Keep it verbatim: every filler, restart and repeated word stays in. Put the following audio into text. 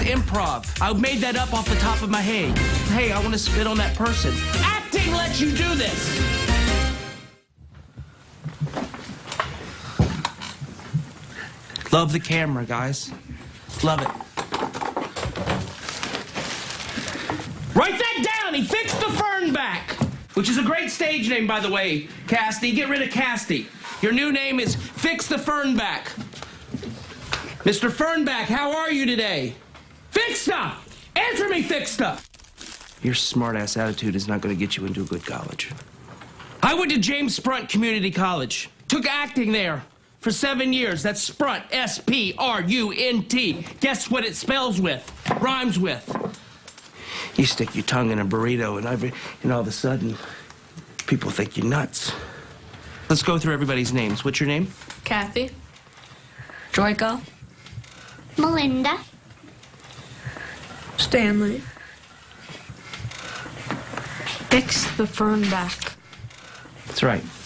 improv. I made that up off the top of my head. Hey, I want to spit on that person. Acting lets you do this. Love the camera, guys. Love it. Write that down. He fixed the Fern back, which is a great stage name, by the way, Casty. Get rid of Casty. Your new name is Fix the Fernback. Mister Fernback, how are you today? Fixta! Answer me, Fixta! Your smart-ass attitude is not going to get you into a good college. I went to James Sprunt Community College. Took acting there for seven years. That's Sprunt, S P R U N T. Guess what it spells with? Rhymes with. You stick your tongue in a burrito, and, every, and all of a sudden, people think you're nuts. Let's go through everybody's names. What's your name? Kathy. Joyka. Melinda. Stanley. Fix the Fern back. That's right.